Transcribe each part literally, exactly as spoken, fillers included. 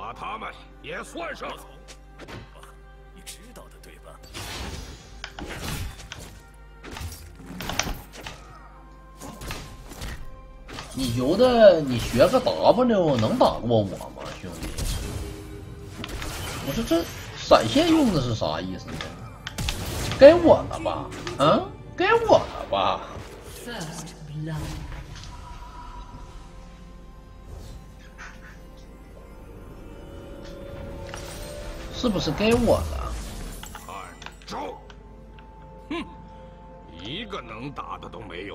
把他们也算上。 你知道的对吧？ 你觉得你学个 W 能打过我吗，兄弟？我说这闪现用的是啥意思呢？该我了吧？啊，该我了吧？ First blood. 是不是该我了？ 看招！哼，一个能打的都没有。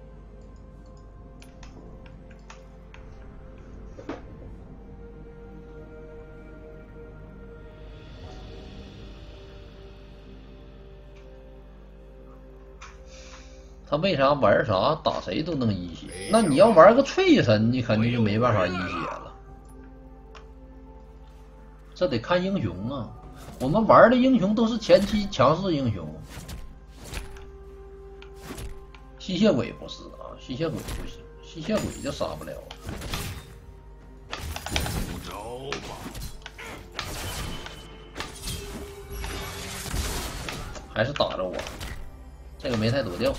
他为啥玩啥打谁都能一血？那你要玩个脆神，你肯定就没办法一血了。这得看英雄啊，我们玩的英雄都是前期强势英雄。吸血鬼不是啊，吸血鬼不行，吸血鬼就杀不了。 出招吧！ 还是打着我，这个没太躲掉。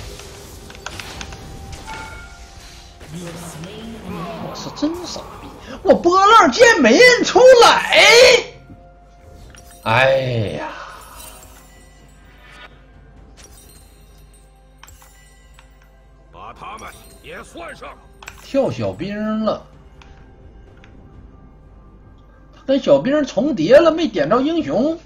我是真傻逼，我波浪剑没认出来。哎呀！ 把他们也算上。 跳小兵了，他跟小兵重叠了，没点着英雄。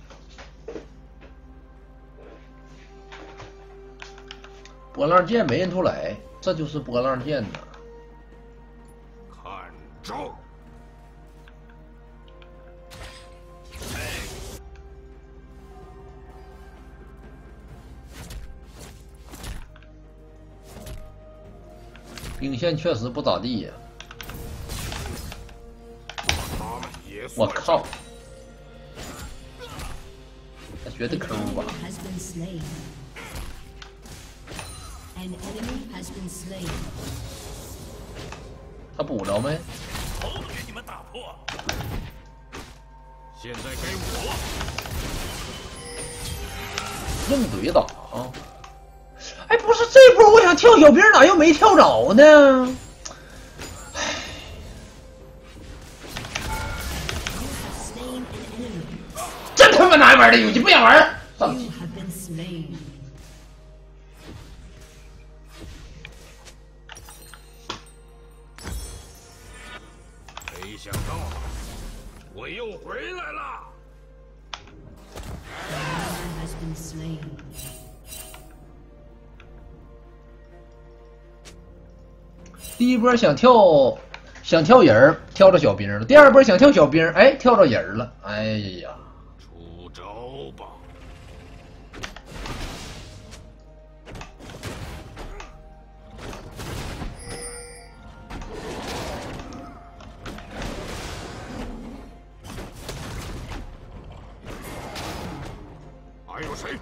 波浪剑没认出来，这就是波浪剑呐。 看招！ 兵线确实不咋地呀、 他们也我算上。 靠！他学的抠吧？ Has been slain. An enemy has been slain. 他补着没？ 头都给你们打破！ 现在该我了。 硬怼打啊！哎，不是这波，我想跳小兵，咋又没跳着呢？唉， Slain an enemy. 真他妈难玩的游戏，不想玩。上 You have been slain. 没想到我又回来了。 An has been slain. 第一波想跳想跳人儿，跳着小兵了；第二波想跳小兵，哎，跳着人了。哎呀！ 出招吧！还有谁？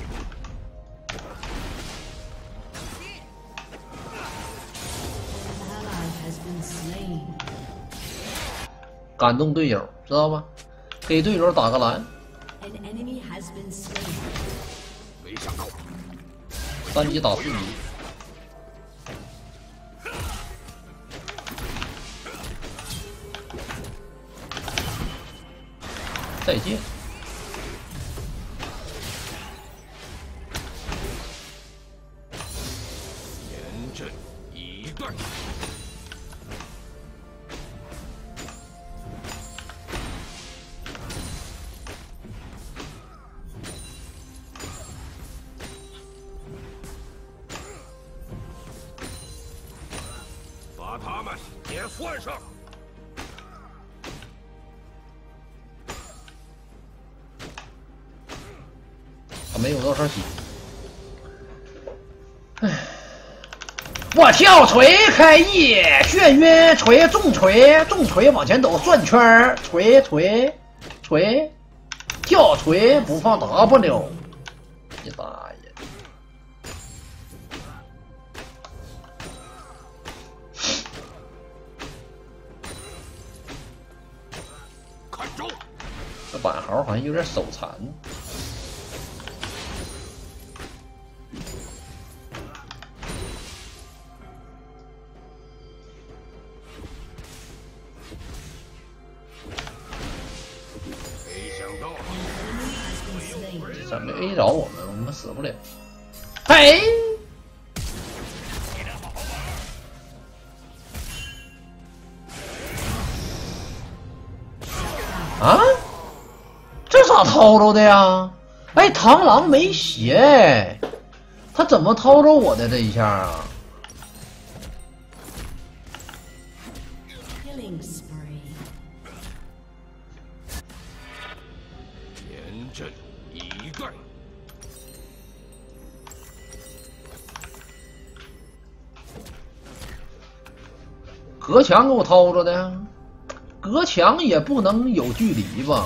An ally has been slain. 感动队友，知道吧？给队友打个蓝， An enemy has been slain. 没想到三级打四级。再见。 严阵以待。把他们也算上。 他没有多少血。唉，我跳锤开翼，眩晕锤重锤重锤往前走转圈儿，锤锤锤，跳锤不放 W， 你大爷！ 这版豪好像有点手残。 没想到， 咱们 A 着我们，我们死不了。嘿。 啊，这咋掏着的呀？哎，螳螂没血，他怎么掏着我的这一下啊？ Killing spree. 严阵以待。 隔墙给我掏着的。 隔墙也不能有距离吧？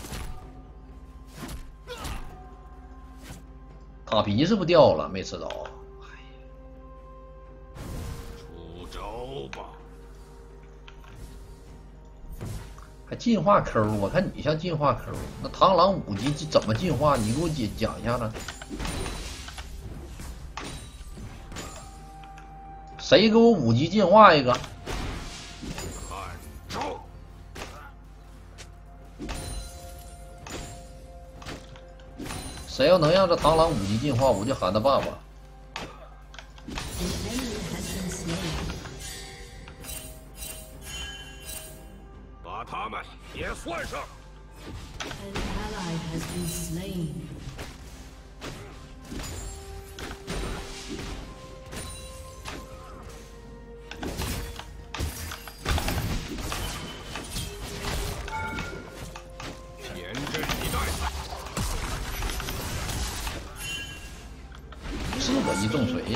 塔皮是不是掉了？没吃着。 出招吧！ 还进化 Q， 我看你像进化 Q。那螳螂五级怎么进化？你给我讲讲一下子。谁给我五级进化一个？ 谁要能让这螳螂五级进化，我就喊他爸爸。 把他们也算上。 An ally has been slain. 严阵以待。 是我一重锤，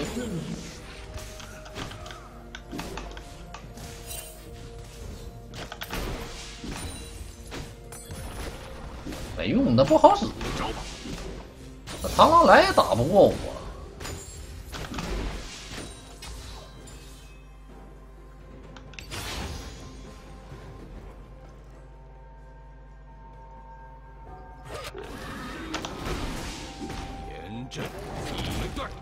没用，那不好使。那螳螂来也打不过我。 严阵以待。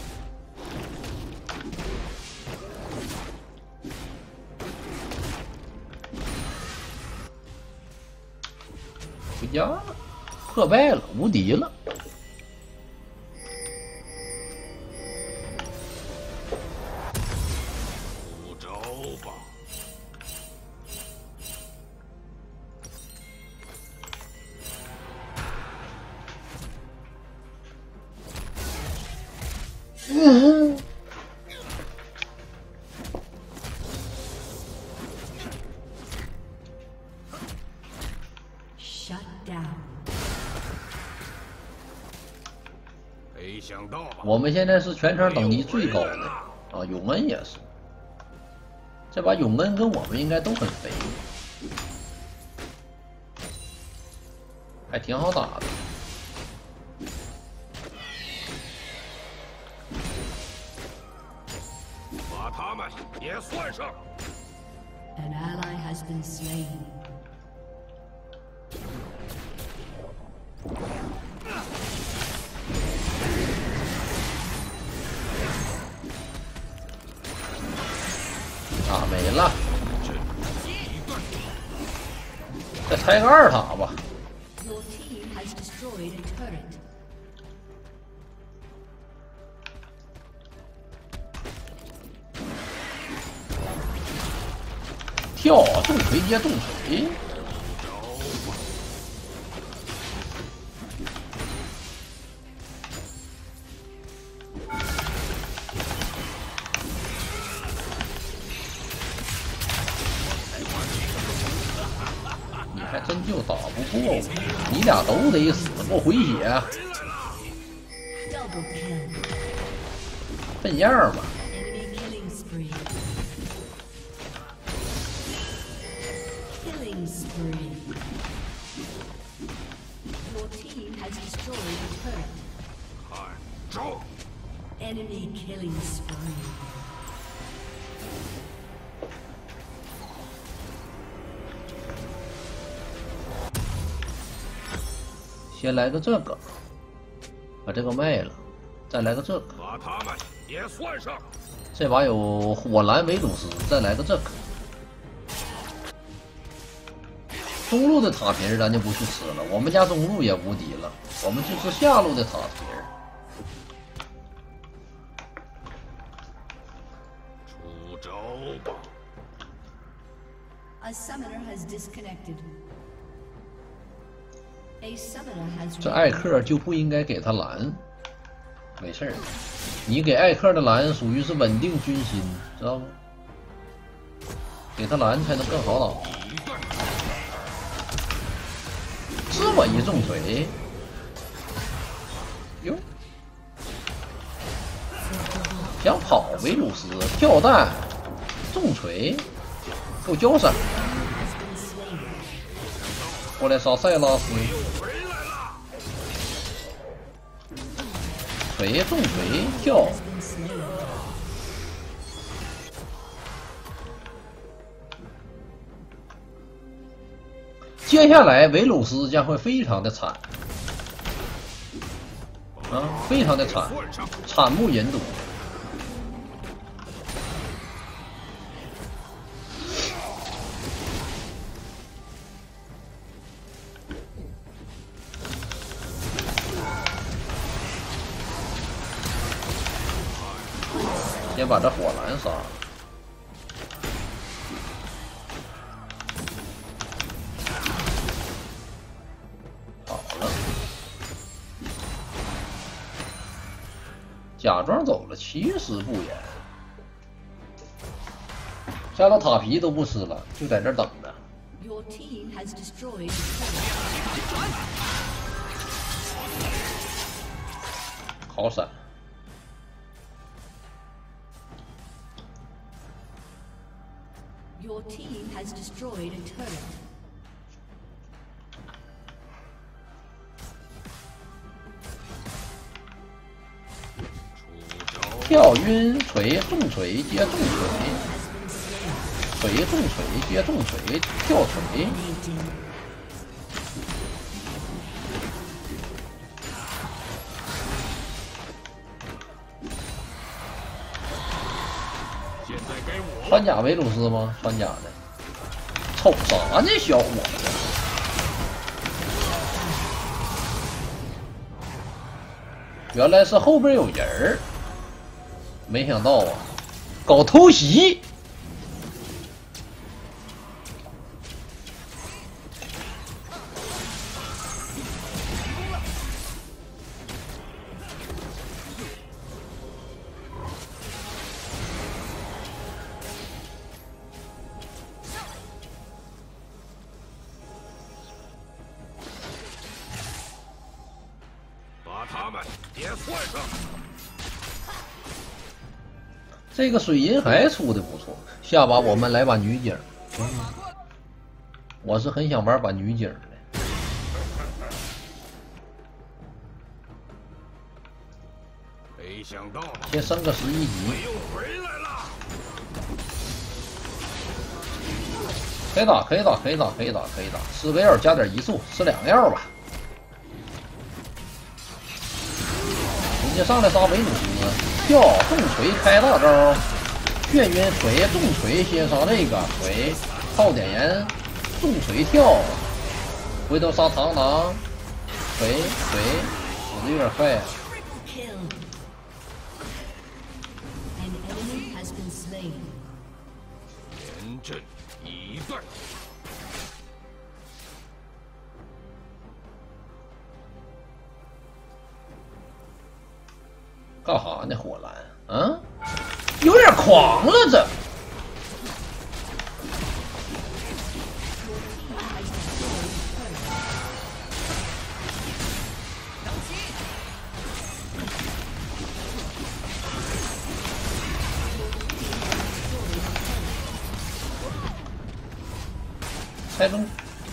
回家了，破败了，无敌了。 出招吧！ 嗯。 Shut down. 没想到吧？ 我们现在是全场等级最高的啊，永恩也是。这把永恩跟我们应该都很肥，还挺好打的。 把他们也算上。 An ally has been slain. 塔没了，再拆个二塔吧。 Your team has destroyed a turret. 跳重锤接重锤，你还真就打不过我，你俩都得死，给我回血， Double kill. 笨样儿吧。 Enemy killing spree. Killing spree. Your team has destroyed a turret. 看招！ Enemy killing spree. 先来个这个，把这个卖了，再来个这个。 把他们也算上。 这把有火蓝维鲁斯，再来个这个。中路的塔皮儿咱就不去吃了，我们家中路也无敌了，我们去吃下路的塔皮儿。 出招吧！ A summoner has disconnected. A summoner has 这艾克就不应该给他蓝，没事儿，你给艾克的蓝属于是稳定军心，知道吗？给他蓝才能更好打。这么一重锤，哟，想跑维鲁斯跳弹，重锤，够交闪。过来杀塞拉斯。 锤重锤跳，接下来维鲁斯将会非常的惨啊，非常的惨，惨不忍睹。先把这火蓝杀了。好了，假装走了，其实不远。下到塔皮都不吃了，就在这等着。 Your team has destroyed. 好闪。 Your team has destroyed a turret. 跳晕锤重锤接重锤，锤重锤接重锤跳锤。 现在该我穿甲维鲁斯吗？穿甲的，瞅啥呢，小伙子？原来是后边有人儿，没想到啊，搞偷袭。 把他们也算上。 这个水银海出的不错，下把我们来把女警。嗯、我是很想玩把女警的。 没想到先升个十一级。 又回来了。 可以打，可以打，可以打，可以打，可以打。吃个药加点移速，吃两个药吧。直接上来杀维鲁斯，跳重锤开大招，眩晕锤重锤先杀这个锤，靠点烟重锤跳，回头杀螳螂，锤锤死的有点快啊。 Kill. An enemy has been slain. 严阵以待。 干哈呢？火蓝啊，有点狂了这。猜中。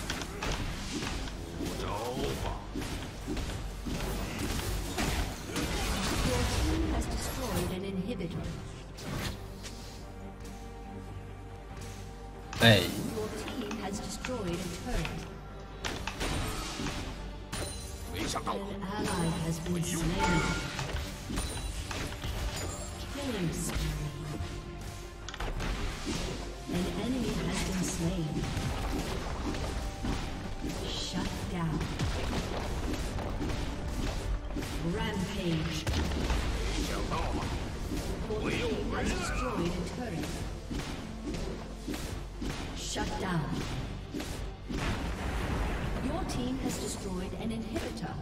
哎， Your team has destroyed a turret. 没想到 An ally has been slain. Killing spree. An enemy has been slain. Shut down. Rampage. 想到了， Your team has destroyed a turret. Shut down. Your team has destroyed an inhibitor.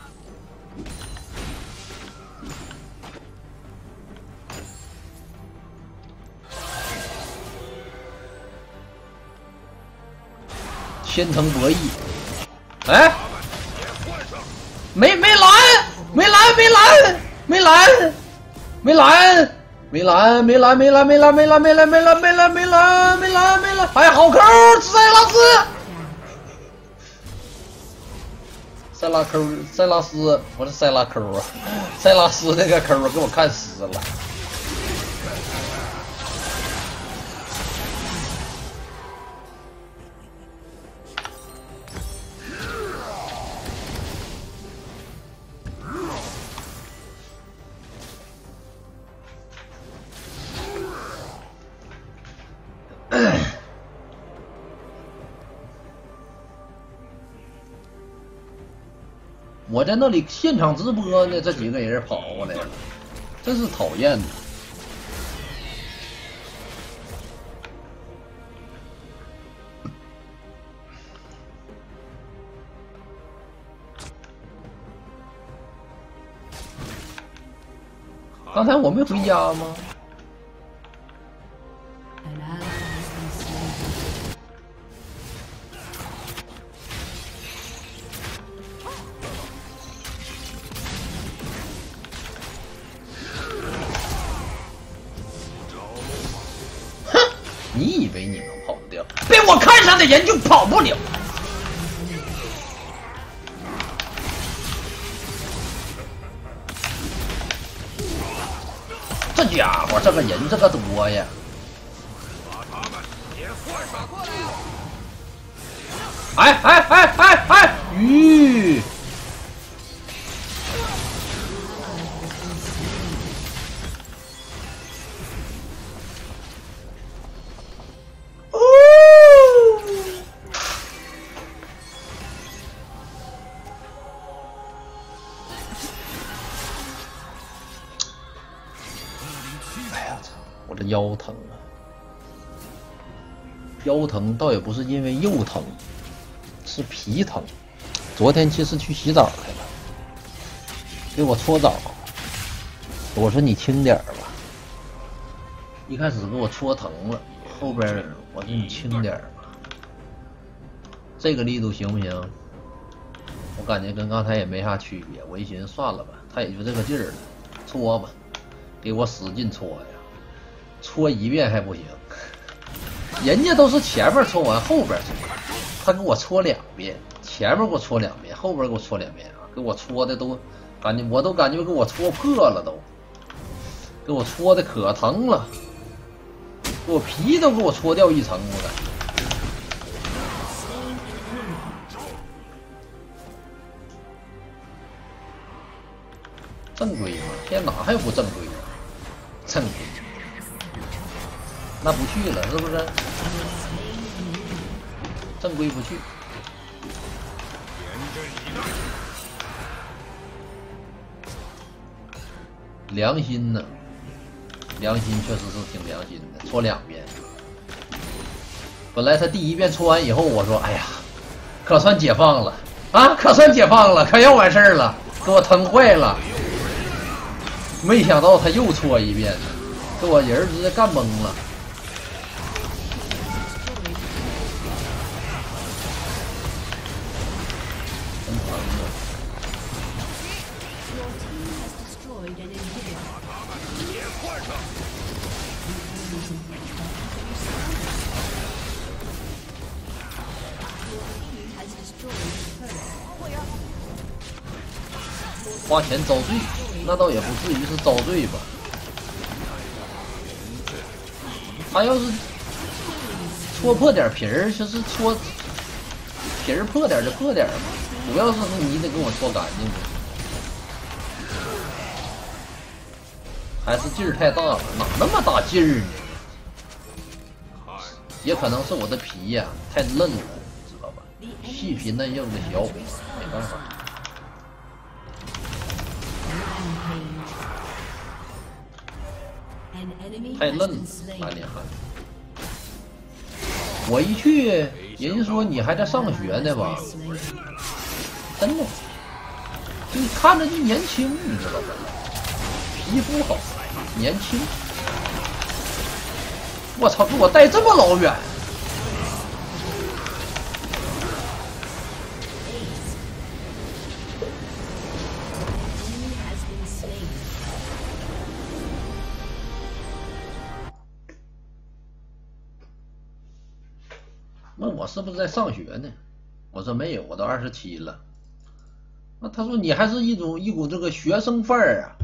“千层博弈”，哎，没没拦，没拦，没拦，没拦，没拦，没拦，没拦，没拦，没拦，没拦，没拦，没拦，没拦，没拦，没拦，没拦，哎，好抠，塞拉斯，塞拉抠，塞拉斯，不是塞拉抠啊，塞拉斯那个抠给我看死了。我在那里现场直播呢，这几个人跑过来了，真是讨厌的。刚才我没回家吗？ An ally has been slain. 哼，你以为你能跑得掉？被我看上的人就跑不了。这家伙，这个人这个多呀！ 哎哎哎哎哎！鱼！哦！哎呀，操！我这腰疼啊！腰疼倒也不是因为肉疼。 是皮疼，昨天其实去洗澡来了，给我搓澡。我说你轻点吧，一开始给我搓疼了，后边我说你轻点吧。这个力度行不行？我感觉跟刚才也没啥区别。我一寻思算了吧，他也就这个劲儿了，搓吧，给我使劲搓呀，搓一遍还不行，人家都是前面搓完后边搓。 他给我搓两遍，前面给我搓两遍，后边给我搓两遍啊！给我搓的都感觉，我都感觉给我搓破了都，给我搓的可疼了，给我皮都给我搓掉一层，我感觉。正规吗？天哪，还有不正规？正规，那不去了是不是？ 正规不去，良心呢？良心确实是挺良心的，搓两遍。本来他第一遍搓完以后，我说：“哎呀，可算解放了啊，可算解放了，可要完事儿了，给我疼坏了。”没想到他又搓一遍，给我人直接干懵了。 花钱遭罪，那倒也不至于是遭罪吧。他要是戳破点皮儿，就是戳皮儿破点就破点嘛。 主要是你得跟我说干净点，还是劲儿太大了，哪那么大劲儿呢？也可能是我的皮呀、啊、太嫩了，知道吧？细皮嫩硬的小伙，没办法。太嫩了，蛮厉害。我一去，人家说你还在上学呢吧？真的，就看着就年轻，你知道吧？皮肤好，年轻。我操，给我带这么老远！问我是不是在上学呢？我说没有，我都二十七了。那他说你还是一种一股这个学生范儿啊。